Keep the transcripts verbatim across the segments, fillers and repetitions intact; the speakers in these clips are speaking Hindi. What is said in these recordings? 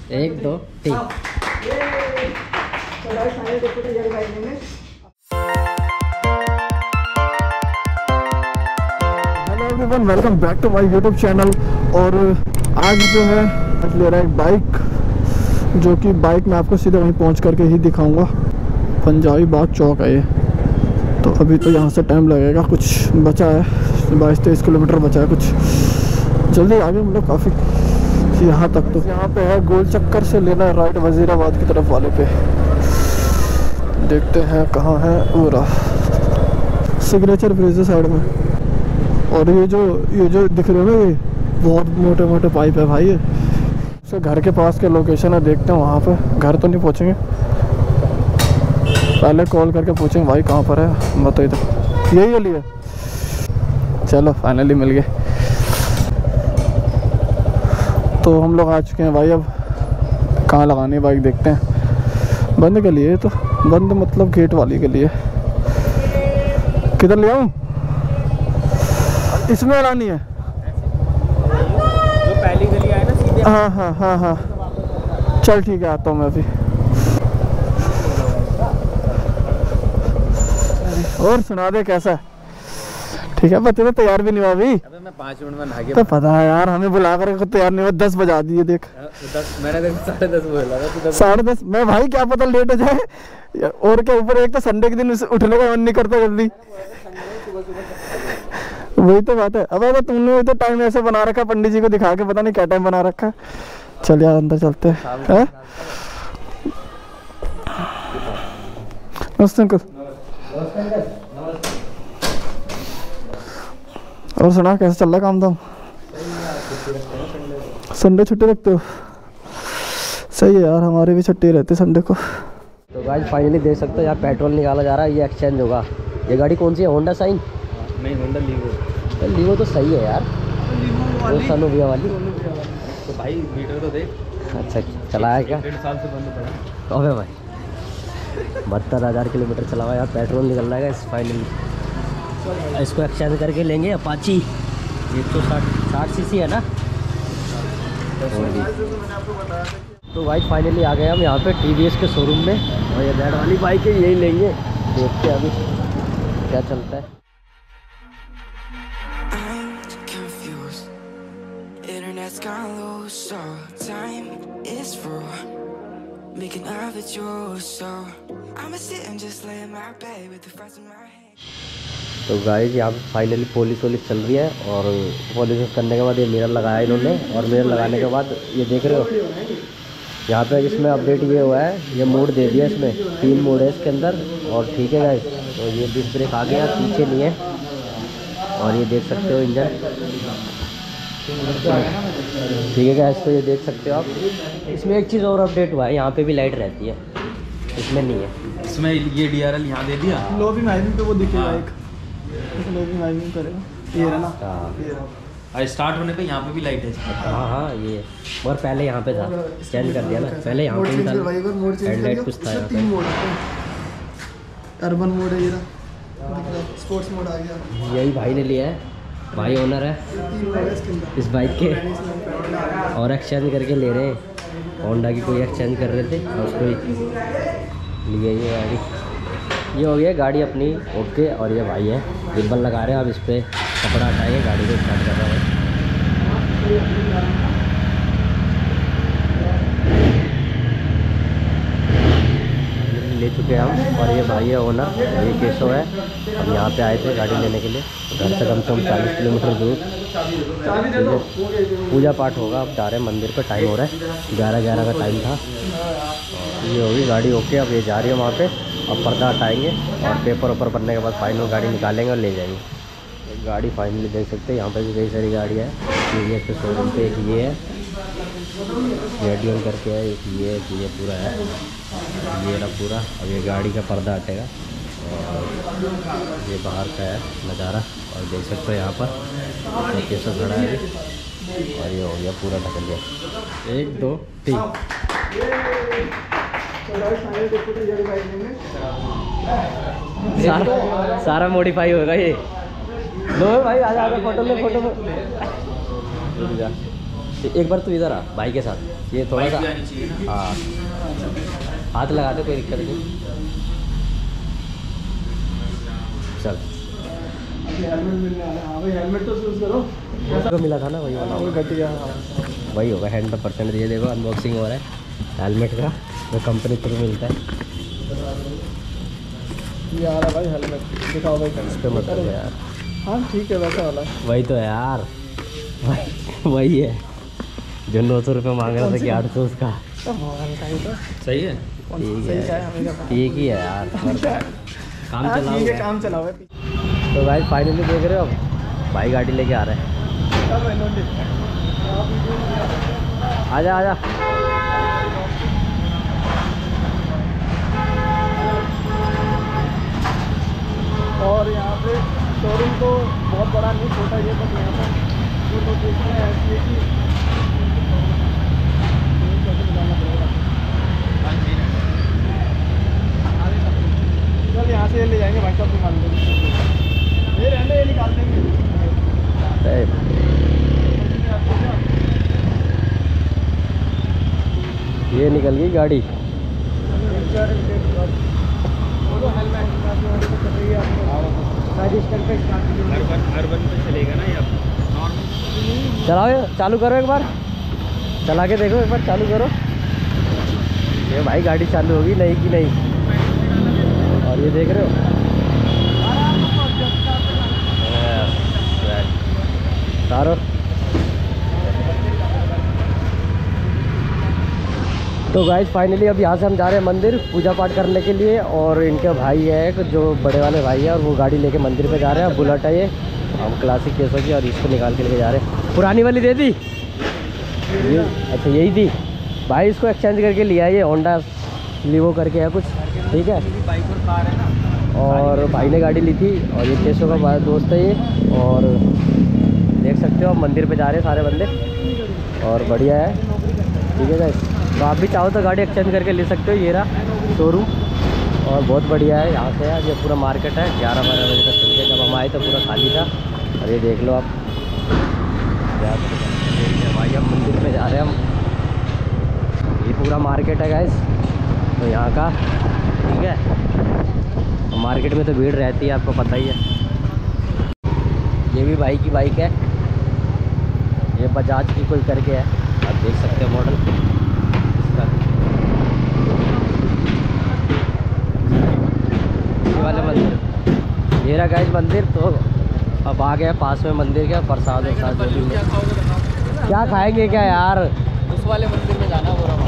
एक दो तीन। Hello everyone, welcome back to my YouTube channel. और आज जो है आज ले रहा है एक बाइक, जो कि बाइक मैं आपको सीधे वहीं पहुंच करके ही दिखाऊंगा। पंजाबी बाग चौक है ये। तो अभी तो यहाँ से टाइम लगेगा, कुछ बचा है, बाईस तेईस किलोमीटर बचा है, कुछ जल्दी आगे मतलब काफ़ी यहाँ तक। तो यहाँ पे है गोल चक्कर से लेना है राइट वजीराबाद की तरफ वाले पे। देखते हैं कहाँ है। पूरा सिग्नेचर ब्रिज साइड में। और ये जो ये जो दिख रहे हो ना, ये बहुत मोटे मोटे पाइप है भाई। ये उसके घर के पास के लोकेशन है, देखते हैं वहाँ पे। घर तो नहीं पहुँचेंगे, पहले कॉल करके पूछेंगे भाई कहाँ पर है, बताइए। तो यही वाली है। चलो फाइनली मिल गए। तो हम लोग आ चुके हैं भाई। अब कहाँ लगानी है बाइक, देखते हैं। बंद के लिए तो बंद मतलब गेट वाली के लिए। किधर ले आऊँ? इसमें लानी है जो पहली गली आए ना सीधे। हाँ हाँ हाँ हाँ चल ठीक है, आता हूँ मैं अभी। और सुना दे कैसा है? ठीक है, बच्चे तो तैयार भी नहीं हुआ अभी। अबे मैं पाँच मिनट में नहा गया। तो पता है यार, हमें बुला कर खुद तैयार नहीं हुआ। दस बजा दिए देख। दस मैंने देख साढ़े दस बोला था। साढ़े दस मैं भाई क्या पता लेट हो जाए। और क्या ऊपर एक तो संडे के दिन उठने का मन नहीं करता जल्दी। वही तो बात है। अब अगर तुमने तो टाइम ऐसे बना रखा, पंडित जी को दिखा के पता नहीं क्या टाइम बना रखा। चल यार अंदर चलते हैं। नमस्ते अंकल। और सुना कैसे चल रहा काम धाम? संडे छुट्टी रखते हो? सही है यार, हमारे भी छुट्टी रहती है संडे को। तो गाइस फाइनली देख सकते हो यार, पेट्रोल निकाला जा रहा है। ये एक्सचेंज होगा। ये गाड़ी कौन सी है? Honda Shine? नहीं, होंडा लीवो। तो लीवो तो सही है यार, वो सनोविया वाली। तो भाई मीटर तो देख। अच्छा चलाया क्या? डेढ़ साल से बंद पड़ा। अबे भाई बहत्तर हज़ार किलोमीटर चला हुआ यार। पेट्रोल निकल रहा है इस फाइनली। इसको एक्सचेंज करके लेंगे अपाची। एक सौ साठ साठ सी सी है ना। तो भाई फाइनली आ गए हम यहाँ पे टी वी एस के शोरूम में। और ये रेड वाली बाइक है, यही लेंगे। देखते हैं अभी क्या चलता है। तो गाइस यहाँ पे फाइनली पॉलिश वॉलिश चल रही है। और पॉलिश करने के बाद ये मिरर लगाया इन्होंने। और मिरर लगाने के बाद ये देख रहे हो यहाँ पे इसमें अपडेट ये हुआ है, ये मोड दे दिया। इसमें तीन मोड है इसके अंदर। और ठीक है गाइस, तो ये डिस्क ब्रेक आ गया, पीछे नहीं है। और ये देख सकते हो इंजन, ठीक है गाइस। तो ये देख सकते हो आप। इसमें एक चीज़ और अपडेट हुआ है, यहाँ पे भी लाइट रहती है, इसमें नहीं है। इसमें ये डी आर एल यहाँ दे दिया। लो भी माइनिंग पे वो दिखेगा एक। लो भी माइनिंग करेगा ये है ना। हाँ, स्टार्ट होने पे यहाँ पे भी लाइट है। हाँ हाँ ये। और पहले यहाँ पे था, चेंज कर दिया ना। पहले यहाँ पे था, हेडलाइट कुछ था यहाँ पे। अर्बन मोड है ये ना, स्पोर्ट्स मोड आ गया। यही भाई ने लिया है, भाई ओनर है इस बाइक के। और एक्सचेंज करके ले रहे हैं। होंडा की कोई एक्सचेंज कर रहे थे, उसको लिया ये गाड़ी। ये हो गया गाड़ी अपनी ओके। और ये भाई है, रिबन लगा रहे हैं। अब इस पर कपड़ा हटाएंगे, गाड़ी को स्टार्ट कर रहा है। ले चुके हैं हम। और ये भाई है ओनर, ये केशव है। हम यहाँ पे आए थे गाड़ी लेने के लिए। घर से कम से कम चालीस किलोमीटर दूर पूजा पाठ होगा। अब जा रहे हैं मंदिर पे, टाइम हो रहा है ग्यारह ग्यारह का टाइम था। ये होगी गाड़ी ओके। अब ये जा रही है वहाँ पे। अब पर्दा हटाएंगे और पेपर वेपर बनने के बाद फाइनल गाड़ी निकालेंगे और ले जाएंगे। गाड़ी फाइनली देख सकते हैं, यहाँ पे भी कई सारी गाड़ियाँ हैं। टी वी एस के शोरूम पे एक ये है, रेडियन करके है, एक ये एक ये पूरा है, ये रहा पूरा। अब ये गाड़ी का पर्दा हटेगा और ये बाहर का है नज़ारा। और देख सकते हो यहाँ पर कैसा खड़ा है। और ये हो गया पूरा ढक गया। एक दो तीन। सारा सारा मॉडिफाई होगा ये। लो भाई आजा आजा, फोटो ले फोटो में। एक बार तू इधर आ भाई के साथ, ये थोड़ा सा बाइक भी आनी चाहिए ना। हाँ हाथ लगा दे, कोई दिक्कत नहीं। चल हेलमेट मिलने वाला है। हाँ भाई हेलमेट तो यूज़ करो। तो मिला था ना वही वाला, वो घटिया। वही होगा हंड्रेड परसेंट। ये देखो अनबॉक्सिंग हो रहा है हेलमेट का, जो कंपनी थ्रू मिलता है। ये आ रहा है भाई हेलमेट, दिखाओ भाई। इस पे मत करो यार। हाँ ठीक है वैसा वाला है। वही तो है यार, वही वही है जो नौ सौ रुपये मांग रहा था कि आठ सौ उसका। तो मोबाइल का ही तो सही है। ठीक सही है है हमें क्या पता। ठीक ही है यार, काम हाँ, चलाओ। ठीक है काम चलाओ भाई। तो भाई फाइनली देख रहे हो अब भाई गाड़ी लेके आ रहे हैं। आजा आजा। और यहाँ पे शोरूम तो बहुत बड़ा नहीं, छोटा ये, बस यहाँ पर जो लोकेशन है ऐसी है कि चल यहाँ से ले जाएंगे भाई साहब, निकाल देंगे। ये रहने ये निकाल देंगे। ये निकल गई गाड़ी। अर्बन पे चलेगा ना ये चलाओ ये, चालू करो एक बार, चला के देखो एक बार, चालू करो। ये भाई गाड़ी चालू होगी नहीं कि नहीं। और ये देख रहे हो तारो। तो गाइस फाइनली अब यहाँ से हम जा रहे हैं मंदिर पूजा पाठ करने के लिए। और इनके भाई है एक जो बड़े वाले भाई है, और वो गाड़ी लेके मंदिर पे जा रहे हैं। बुलेट है ये, हम क्लासिक केसों की, और इसको निकाल के लेके जा रहे हैं। पुरानी वाली दे दी ये, अच्छा यही थी भाई, इसको एक्सचेंज करके लिया है। ये होंडा लीवो करके है कुछ, ठीक है। बाइक और कार है ना। और भाई ने गाड़ी ली थी, और ये केसों का दोस्त है ये। और देख सकते हो मंदिर पे जा रहे हैं सारे बंदे, और बढ़िया है, ठीक है गाइस। तो आप भी चाहो तो गाड़ी एक्सचेंज करके ले सकते हो। ये रहा शोरूम, और बहुत बढ़िया है। यहाँ से यार ये पूरा मार्केट है, ग्यारह बारह बजे तक खुल गया। जब हम आए तो पूरा खाली था। और ये देख लो आप, भाई हम मंदिर पे जा रहे हैं हम। ये पूरा मार्केट है गाइस, तो यहाँ का, ठीक है। मार्केट में तो भीड़ रहती है, आपको पता ही है। ये भी भाई की बाइक है, ये बजाज की कोई करके है, आप देख सकते हो मॉडल इसका। ये वाले मंदिर, ये रहा गाइस मंदिर। तो अब आ गया पास में मंदिर का, प्रसाद वरसाद जो भी मिले। क्या खाएंगे क्या यार? उस वाले मंदिर में जाना हो रहा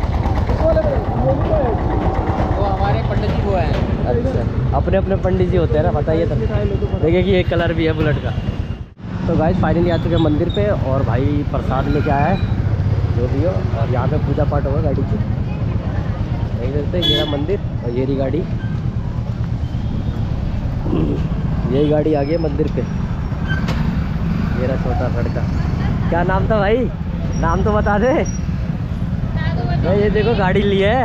वो हमारे पंडित जी वो है। अच्छा, अपने अपने पंडित जी होते हैं ना, बताइए तो। देखिए कि एक कलर भी है बुलेट का। तो गाइस फाइनली आ चुके हैं मंदिर पे, और भाई प्रसाद लेके आया है जो भी हो। और यहाँ पे पूजा पाठ होगा गाड़ी की, देख सकते हैं। ये रहा मंदिर, और ये रही गाड़ी, यही गाड़ी आ गई है मंदिर पे। ये रहा छोटा लड़का, क्या नाम था भाई? नाम तो बता दे। भाई ये देखो गाड़ी ली है।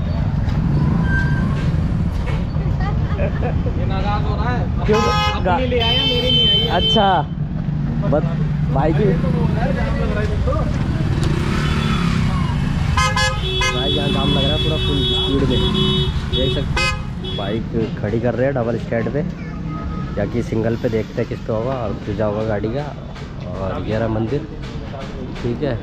ये नाराज हो रहा है क्यों? अपनी ले आया, मेरी नहीं आई है। अच्छा बस भाई की भाई यहाँ काम लग रहा है पूरा फुल स्पीड में, देख सकते हो। बाइक खड़ी कर रहे हैं डबल स्टैंड पे, या कि सिंगल पे, देखते हैं किस पे होगा। और पूजा होगा गाड़ी का। और ये रहा मंदिर, ठीक है।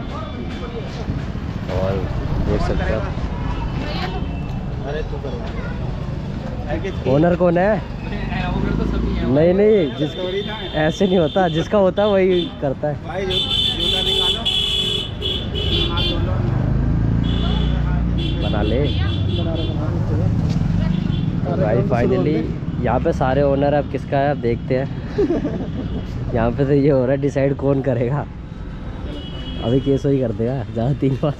और देख सकते हो अरे तू करवा ओनर कौन है? तो सभी है नहीं नहीं, जिस ऐसे नहीं होता, जिसका होता है वही करता है। भाई। जो जूता निकालो, हाथ धो लो। बना ले। बना रहे बना रहे। तो भाई फाइनली यहाँ पे सारे ओनर अब किसका है, अब देखते हैं। यहाँ पे तो ये हो रहा है डिसाइड कौन करेगा। अभी केसो ही कर देगा ज़्यादा तीन बार।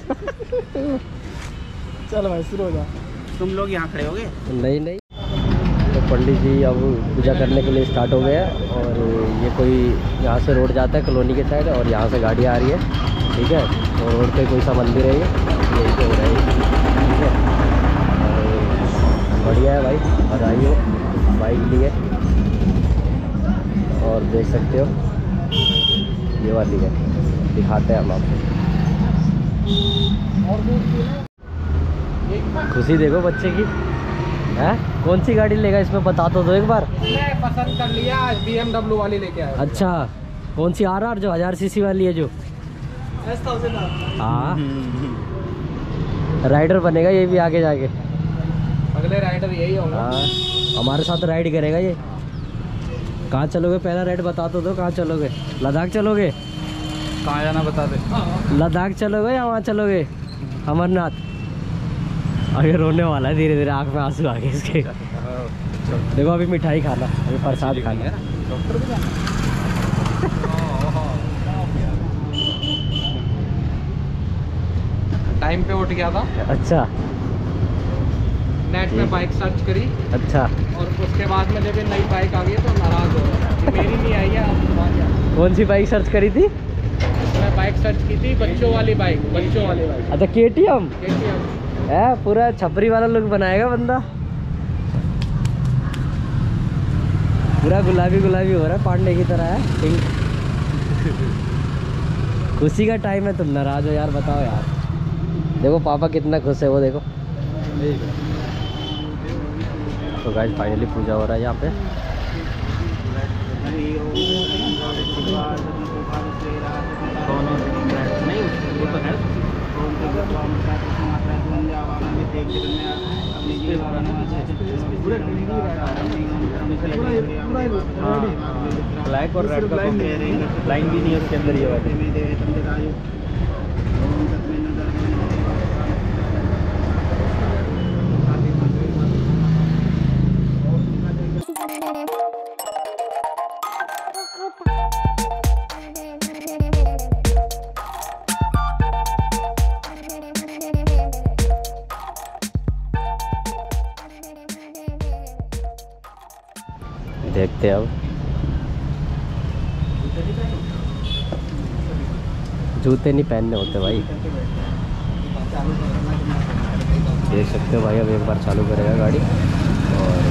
चल भाई शुरू हो जा। तुम लोग यहाँ खड़े होगे? नहीं नहीं, तो पंडित जी अब पूजा करने के लिए स्टार्ट हो गया। और ये कोई यहाँ से रोड जाता है कॉलोनी के साइड, और यहाँ से गाड़ी आ रही है, ठीक है। और रोड पे कोई सा मंदिर है, ये यही पे हो रहा है, ठीक है। और बढ़िया है भाई, बधाई हो बाइक लिए। और देख सकते हो ये वाली है, दिखाते हैं हम आपको। खुशी देखो बच्चे की है। कौन सी गाड़ी लेगा इसमें बता तो दो एक बार। मैं पसंद कर लिया, बी एम डब्ल्यू वाली लेके आया। अच्छा, कौन सी आर आर जो हजार सीसी वाली है जो? हाँ राइडर बनेगा ये भी आगे जाके। अगले राइडर यही होगा। हाँ हमारे साथ राइड करेगा ये। कहाँ चलोगे? पहला राइड बता तो दो। कहाँ चलोगे? लद्दाख चलोगे? कहाँ जाना बता दे। लद्दाख चलोगे या वहाँ चलोगे अमरनाथ? अभी रोने वाला है धीरे धीरे, आँख में आंसू आ गए इसके। देखो अभी मिठाई खाना, अभी प्रसाद खाना। टाइम पे उठ गया था। अच्छा नेट में बाइक सर्च करी। अच्छा, और उसके बाद में जब ये नई बाइक आ गई तो नाराज हो गया। मेरी नहीं आई है, आप मान जाओ। कौन सी बाइक सर्च करी थी? मैं बाइक सर्च की थी, बच्चों वाली बाइक, बच्चों वाली बाइक। अच्छा K T M K T M है, पूरा छपरी वाला लुक बनाएगा बंदा। पूरा गुलाबी गुलाबी हो रहा है, पांडे की तरह है। पिंक। खुशी का टाइम है, तुम नाराज हो यार, बताओ यार। देखो पापा कितना खुश है वो देखो। तो गाइस फाइनली पूजा हो रहा है यहाँ पे। ब्लैक और रेड का लाइन भी नहीं है उसके अंदर ये वाली। देखते हैं अब। जूते नहीं पहनने होते भाई। देख सकते हो भाई, अब एक बार चालू करेगा गाड़ी। और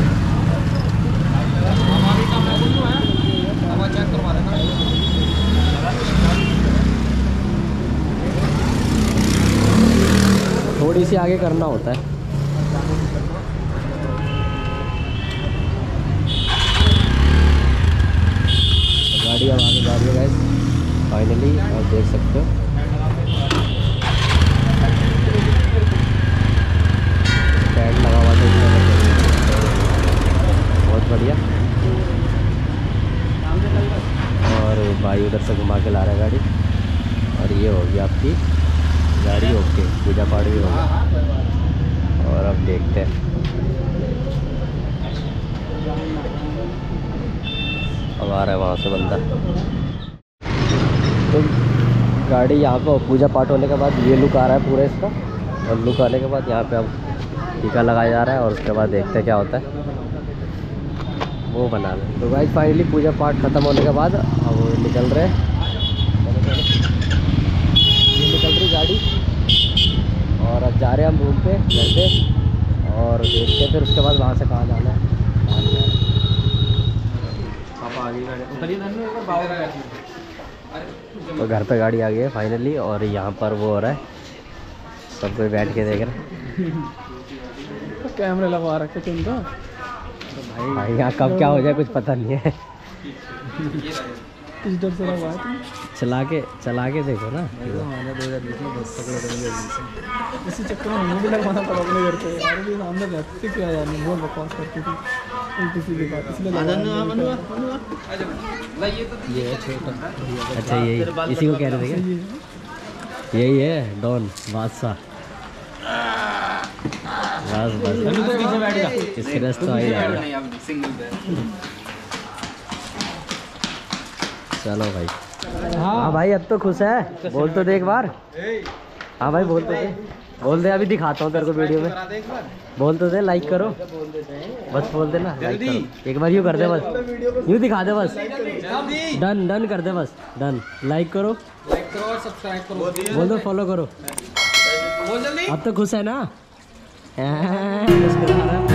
थोड़ी सी आगे करना होता है। गाड़ी अब आगे जा रही है गाइस फाइनली, आप देख सकते हो। स्टैंड लगा हुआ है, बहुत बढ़िया। और भाई उधर से घुमा के ला रहा है गाड़ी। और ये होगी आपकी गाड़ी ओके, पूजा पाठ भी होगा। और अब देखते हैं, अब आ रहा है वहाँ से बंदा। तो गाड़ी यहाँ पर पूजा पाठ होने के बाद ये लुक आ रहा है पूरा इसका। और लुक आने के बाद यहाँ पे अब टीका लगाया जा रहा है। और उसके बाद देखते हैं क्या होता है, वो बना लें। तो गाइस फाइनली पूजा पाठ ख़त्म होने के बाद अब निकल रहे हैं। ये निकल रही गाड़ी और अब जा रहे हैं हम रूम पे, घर पे। और देखते हैं फिर उसके बाद वहाँ से कहाँ जाना है। तो घर पे गाड़ी आ गई है फाइनली। और यहाँ पर वो हो रहा है, सब कोई बैठ के देख रहे हैं। कैमरे लगा रखे थे उनका। भाई यहाँ कब क्या हो जाए कुछ पता नहीं है। किस डर से लगा है? चला के चला के देखो ना। इसी चक्कर में हमें भी लगवाना पड़ा अपने घर पे। यार भी सामने रहती थी क्या यार, बहुत बकवास करती थी उल्टी सीधी बात, इसलिए ये है छोटा। अच्छा यही, इसी को कह रहे थे क्या? यही है डॉन बादशाह। बस बस इसके रस तो आई जाएगा। चलो भाई। हाँ भाई अब तो खुश है, बोल तो दे एक बार। हाँ भाई बोल तो दे, बोल दे। अभी दिखाता हूँ तेरे को वीडियो में। बोल तो दे, लाइक करो बस, बोल दे ना लाइक करो। एक बार यूँ कर दे बस, यूँ दिखा दे बस। डन डन कर दे बस, डन। लाइक करो, लाइक करो और सब्सक्राइब करो। बोल दो फॉलो करो। बोल जल्दी। अब तो खुश है ना? मुस्कुरा रहा है।